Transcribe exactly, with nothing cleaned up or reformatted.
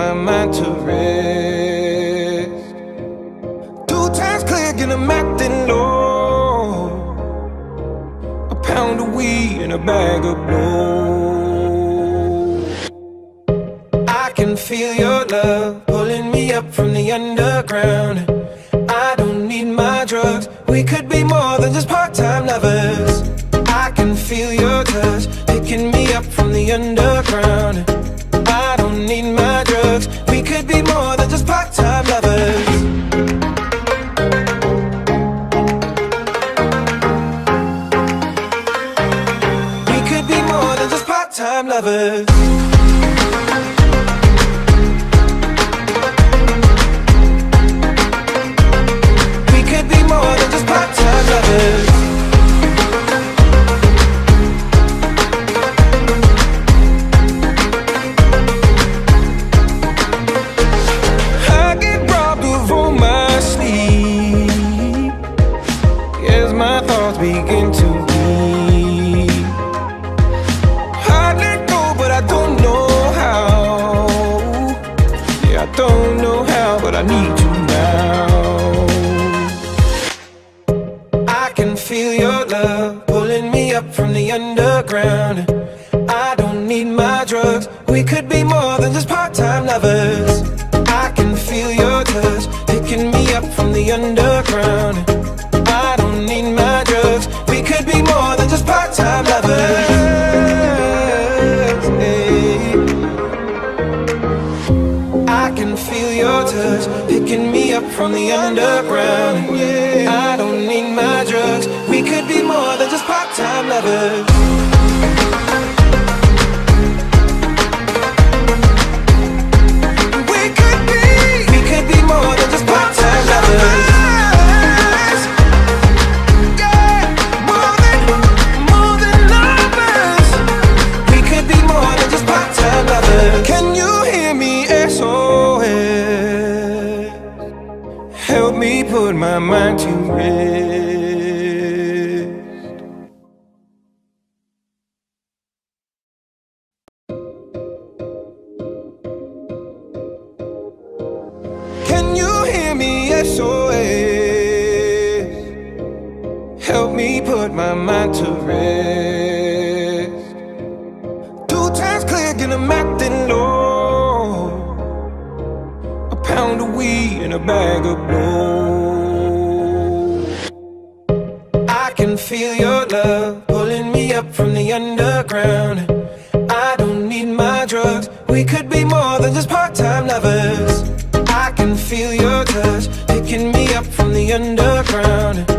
my mind to rest. Two times clear, get 'em acting low. A pound of weed and a bag of blow. I can feel your love pulling me up from the underground. I don't need my drugs, we could be more than just part-time lovers. I can feel your touch picking me up from the underground. I don't need my drugs, we could be more than just part-time lovers. We could be more than just part-time lovers. More than just part-time lovers. I get robbed of all my sleep as my thoughts begin to leave. I let go, but I don't know how. Yeah, I don't know how, but I need you now. Feel your love pulling me up from the underground. I don't need my drugs, we could be more than just part-time lovers. I can feel your touch picking me up from the underground. I don't need my drugs, we could be more than just part-time lovers. Hey. I can feel your touch picking me up from the underground. Yeah. I don't need my drugs, we could be more than just part-time lovers. We could be, we could be more than just part-time lovers. Yeah, more than, more than lovers. We could be more than just part-time lovers. Can you hear me, S O S? Help me put my mind to rest. Can you hear me, S O S? Help me put my mind to rest. Two times clear, get 'em acting low. A pound of weed and a bag of blow. I can feel your love pulling me up from the underground. I don't need my drugs, we could be more than just part-time lovers. I can feel your touch picking me up from the underground.